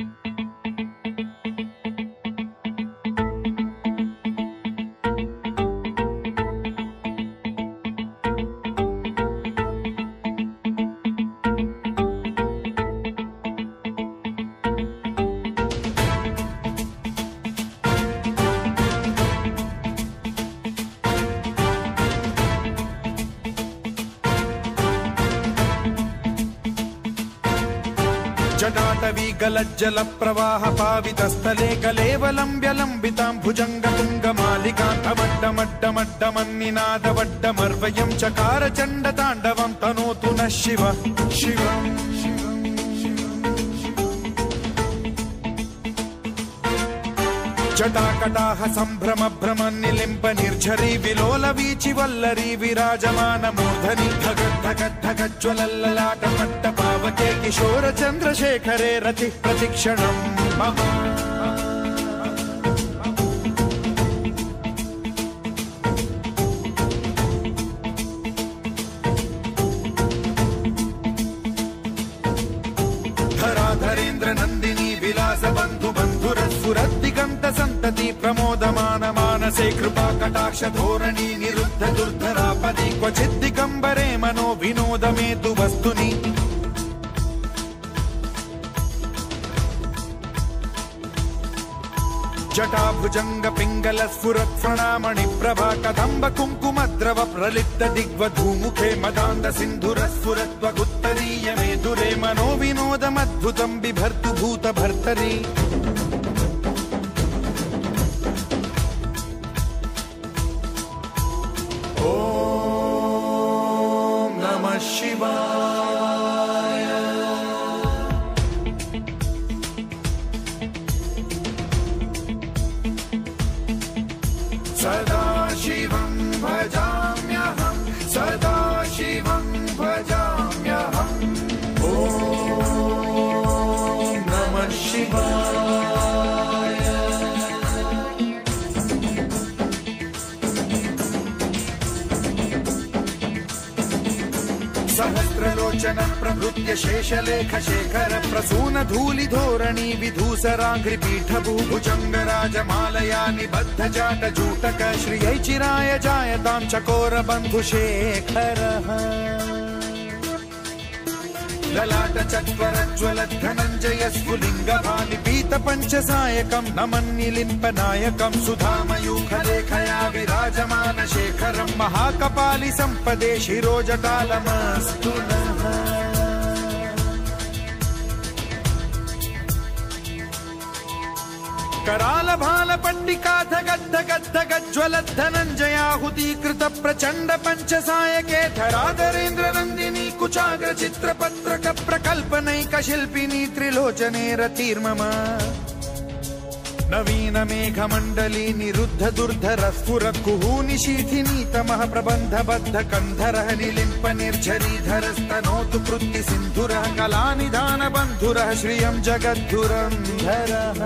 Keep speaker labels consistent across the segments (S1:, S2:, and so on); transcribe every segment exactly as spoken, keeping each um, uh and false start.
S1: जटाटवीगलज्जल प्रवाह पावितस्थले कलेवलम्ब्य लम्बितां भुजङ्गतुङ्गमालिकान्तमड्डमड्डमड्डमन्निनादवड्डमर्वयं चकार चण्डताण्डवं तनोतु नः शिव शिवम् जटाकटाह सम्भ्रम भ्रम निलिम्ब निर्झरी विलोल वीचि वल्लरी विराजमान मूर्धनि धगद् धगद् धगज्ज्वलल्ललाट मट्ट पावके किशोर चन्द्रशेखरे रति प्रतिक्षणम् मम धराधरेन्द्र नन्दिनी विलास बन्धु बन्धुरस्फुरद्दिगन्त सन्तति प्रमोदमान मानसे कृपा कटाक्ष धोरणी निरुद्ध दुर्धरापदि क्वचिद्दिगम्बरे मनो विनोदमेतु वस्तुनि जटाभुजंग पिंगल स्फुरत् प्रणामणि प्रभा कदम्ब कुङ्कुमद्रव प्रलिप्त दिग्वधूमुखे मदान्ध सिन्धुर स्फुरत्वगुत्तरीय मेधुरे मनो विनोदमद्भुतं बिभर्तु भूत भर्तरि ॐ नमः शिवाय। सदा शिवं भजाम्यहं सदा शिवं भजाम्यहम् ॐ नमः शिवाय। सहस्रलोचन प्रभृत्य शेषलेख शेखर प्रसून धूलि धोरणी विधूसराघ्रि पीठ भूभुजंग राजमालया निबद्ध जाट जूटक श्रियै चिराय जायतां चकोर बन्धु शेखरः ललाट चत्वरज्वल धनञ्जय स्फुलिंग भानि पीत पंचसायकं नमन्निलिम्प नायकं सुधामयूखलेखया विराजमान शेखरं महाकपालि संपदे शिरोजटालमस्तु नः। कराल भाल पट्टिका धगद् धगद् धगज्ज्वलत् धनञ्जयाहुतीकृत प्रचण्ड पंचसायके धराधरेन्द्र नन्दिनी कुचाग्र चित्रपत्रक प्रकल्पनैक शिल्पिनी त्रिलोचने रतिर्मम नवीन मेघमण्डली निरुद्ध दुर्धर स्फुर कुहूनि शीथिनी तमः प्रबन्ध बद्ध कन्धरः निलिम्प निर्झरीधर स्तनोतु कृत्ति सिन्धुरः कलानिधान बन्धुरः श्रियं जगद्धुरन्धरः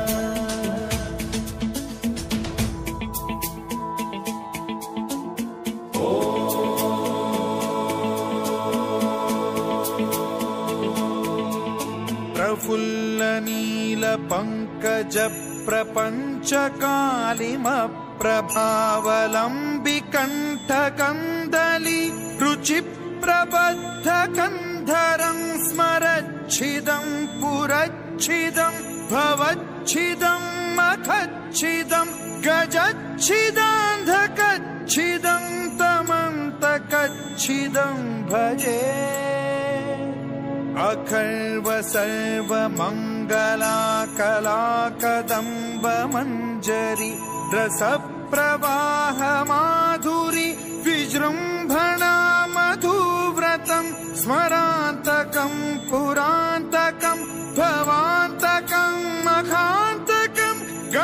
S1: प्रफुल्ल नील पंकज प्रपंच कालिम प्रभावलंबि कंठ कंदली रुचि प्रबद्ध कंधरं स्मरच्छिदं पुरच्छिदं भवच्छिदं मखच्छिदं गजच्छिदान्धकच्छिदं तमन्तकच्छिदं भजे अखर्व सर्व मंगला कला कदम्ब मंजरी रस प्रवाह माधुरी विजृंभणा मधुव्रतं स्मरान्तकं पुरान्तकं भवान्तकं मखान्तकं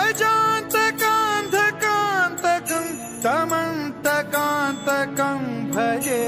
S1: गजान्तकान्धकान्तकं तमन्तकान्तकं भजे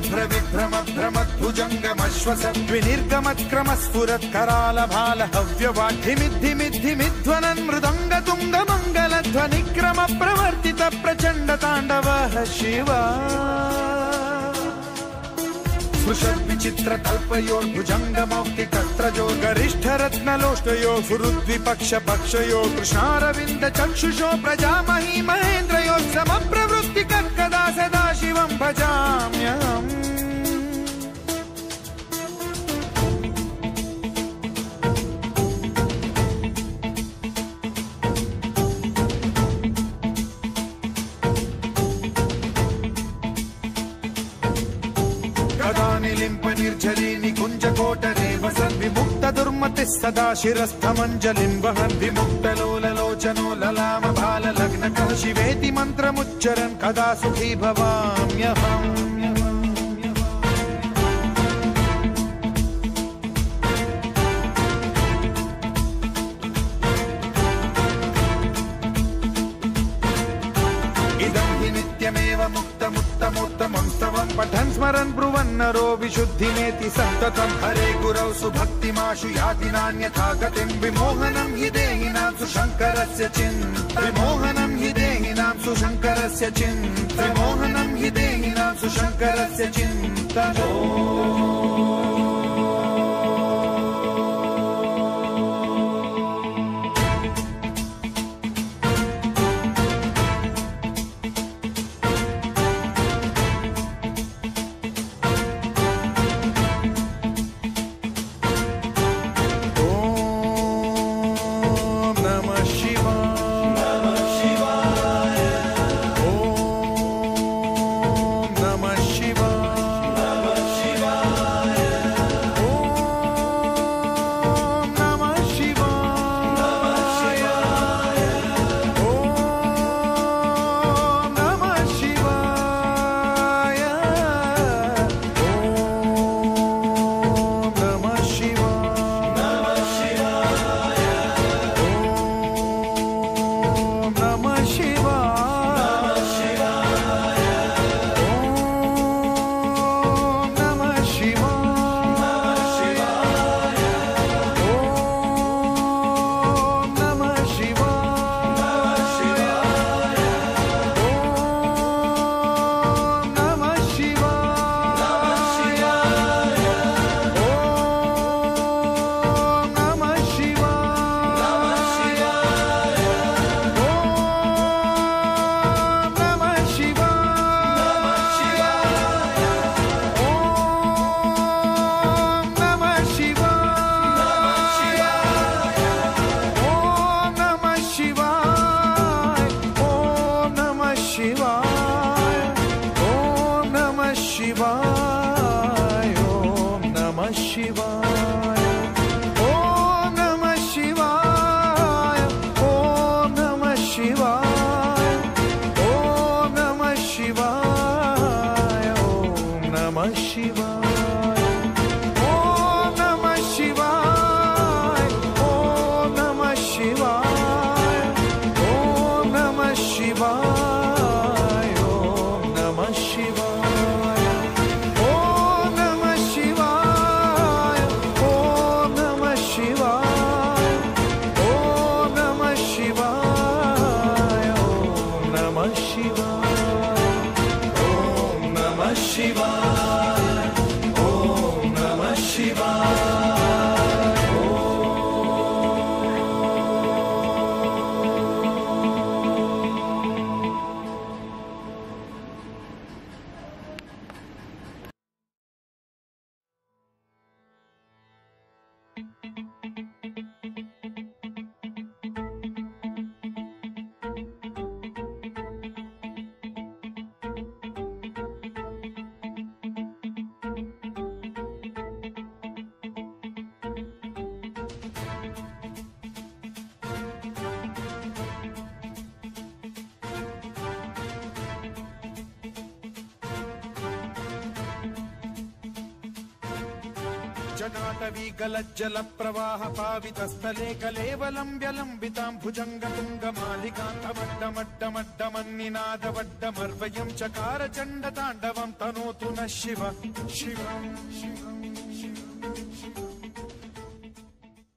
S1: शुभ्र विभ्रम भ्रमद्भुजङ्गमश्वस विनिर्गमत्क्रमस्फुरत्करालभाल हव्यवाढिमिद्धिमिद्धिमिध्वनन् मृदङ्गतुङ्गमङ्गलध्वनिक्रम प्रवर्तित प्रचण्ड ताण्डवः शिवा स्पृशद्विचित्र कल्पयोर्भुजङ्गमौक्तिकत्रजो गरिष्ठरत्नलोष्टयो फुरुद्विपक्ष पक्षयो कृष्णारविन्द चक्षुषो प्रजामही महेन्द्रयो समप्रवृत्ति कदा सदा शिवं भजाम्यहम् निलिम्प निर्झरी निकुञ्ज कोटरे वसन् विमुक्त दुर्मतिः सदा शिरस्थमञ्जलिं वहन् विमुक्तलोललोचनो ललाम भाल लग्नकः शिवेति मन्त्रमुच्चरन् कदा सुखी भवाम्यहम् मुक्तमुत्तमोत्तमं स्तवं पठन् स्मरन् ब्रुवन् नरो विशुद्धिमेति सन्ततं हरे गुरौ सुभक्तिमाशु याति नान्यथा गतिं विमोहनं हि देहिनां सुशङ्करस्य चिन्ता विमोहनं हि देहिनां सुशङ्करस्य चिन्ता विमोहनं हि देहिनां सुशङ्करस्य चिन्ता जटाटवी गलज्जल प्रवाह पावितस्थले कलेवलम्ब्यलम्बितां भुजङ्गतुङ्गमालिकान्तमड्डमड्डमड्डमन्निनादवड्डमर्वयं चकार चण्डताण्डवं तनोतु नः शिव शिव शिव